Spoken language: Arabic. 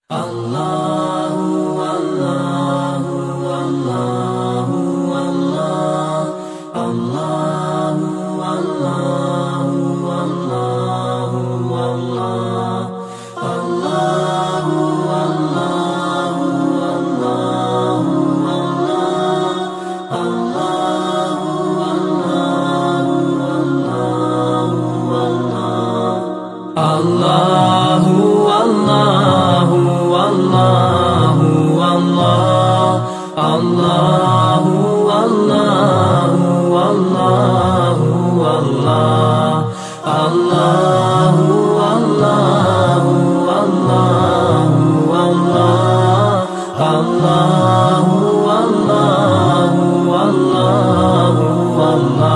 الله والله والله والله الله والله والله والله الله والله والله والله الله والله والله والله الله والله والله والله الله والله والله والله الله